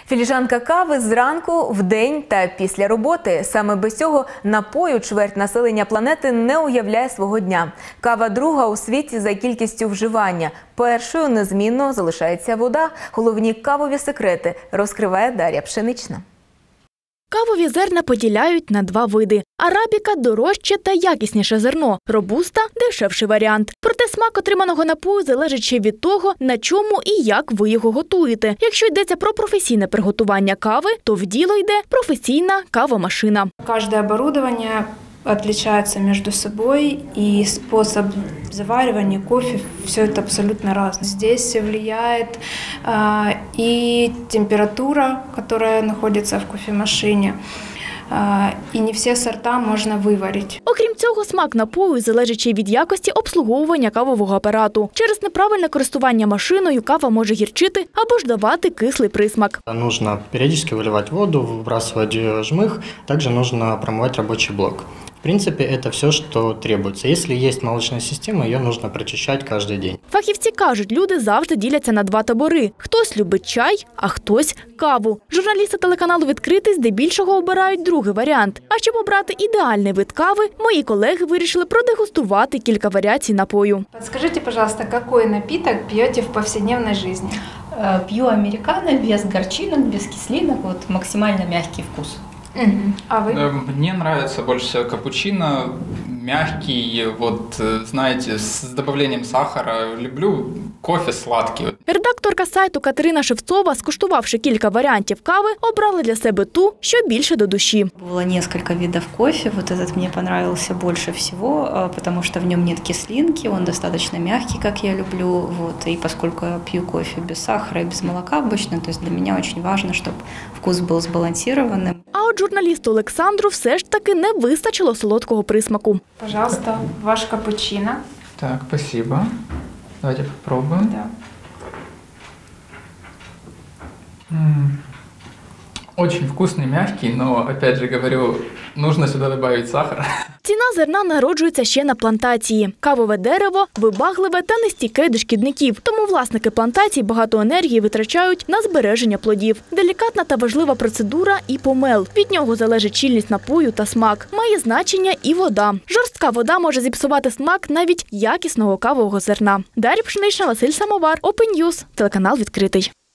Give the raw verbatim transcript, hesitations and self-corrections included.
Філіжанка кави зранку, вдень та після роботи. Саме без цього напою чверть населення планети не уявляє свого дня. Кава друга у світі за кількістю вживання. Першою незмінно залишається вода. Головні кавові секрети розкриває Дар'я Пшенична. Кавові зерна поділяють на два види. Арабіка – дорожче та якісніше зерно. Робуста – дешевший варіант. Проте смак отриманого напою залежить ще від того, на чому і як ви його готуєте. Якщо йдеться про професійне приготування кави, то в діло йде професійна кавомашина. Кожне оборудование отличается между собой, и способ заваривания кофе, все это абсолютно разное. Здесь влияет э, и температура, которая находится в кофемашине, э, и не все сорта можно виварити. Окрім цього, смак напою залежить ще від якості обслуговування кавового апарату. Через неправильне користування машиною кава може гірчити або ж давати кислий присмак. Нужно периодически выливать воду, выбрасывать жмых, также нужно промывать рабочий блок. В принципе, это все, что требуется. Если есть молочная система, ее нужно прочищать каждый день. Фахівці кажуть, люди завжди діляться на два табори. Хтось любить чай, а хтось – каву. Журналісти телеканалу «Відкритий» здебільшого обирають другий варіант. А щоб обрати ідеальний вид кави, мої колеги вирішили продегустувати кілька варіацій напою. Скажите, пожалуйста, какой напиток пьете в повседневной жизни? Пью американо, без горчинок, без кислинок, вот максимально мягкий вкус. А вы? Мне нравится больше всего капучино, мягкий, вот, знаете, с добавлением сахара. Люблю кофе сладкий. Редакторка сайту Катерина Шевцова, скуштувавши кілька варіантів кави, обрала для себе ту, що більше до душі. Было несколько видов кофе, вот этот мне понравился больше всего, потому что в нем нет кислинки, он достаточно мягкий, как я люблю, вот, и поскольку я пью кофе без сахара и без молока обычно, то есть для меня очень важно, чтобы вкус был сбалансированным. А от журналісту Олександру все ж таки не вистачило солодкого присмаку. Пожалуйста, ваш капучино. Так, спасибо. Давайте попробуем. Да. М-м. Очень вкусный, мягкий, но, опять же говорю, нужно сюда добавить сахар. Ціна зерна народжується ще на плантації. Кавове дерево – вибагливе та нестійке до шкідників. Тому власники плантацій багато енергії витрачають на збереження плодів. Делікатна та важлива процедура і помел. Від нього залежить щільність напою та смак. Має значення і вода. Жорстка вода може зіпсувати смак навіть якісного кавового зерна. Дар'я Пшенична, Василь Самовар, Open News, телеканал «Відкритий».